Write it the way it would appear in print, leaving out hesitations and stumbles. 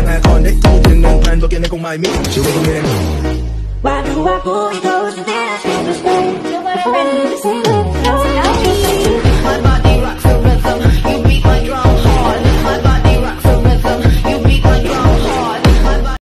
and aircon, they talking and plans, looking, they call my meeting, she was in. Why do I pull you close and then I feel the same? You're my friend, the same with